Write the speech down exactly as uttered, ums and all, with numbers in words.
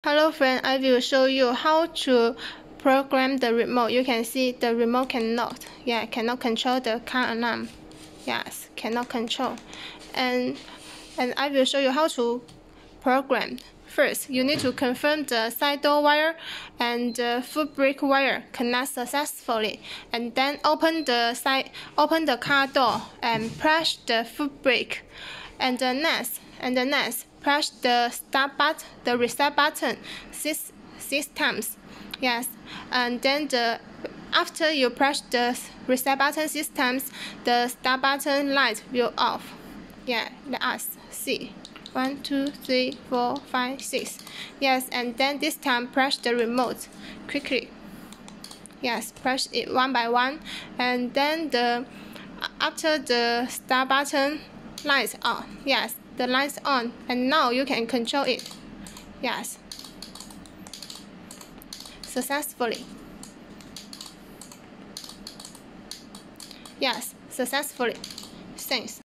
Hello friend, I will show you how to program the remote. You can see the remote cannot, yeah, cannot control the car alarm. Yes, cannot control. And and I will show you how to program. First, you need to confirm the side door wire and the foot brake wire connect successfully, and then open the side, open the car door and press the foot brake, and the next, and the next, press the start button, the reset button six six times. Yes, and then the after you press the reset button six times, the start button light will off. Yeah, let us see. One, two, three, four, five, six. Yes, and then this time press the remote quickly. Yes, press it one by one, and then the after the start button lights on. Yes, the lights on, and now you can control it. Yes, successfully. Yes, successfully. Thanks.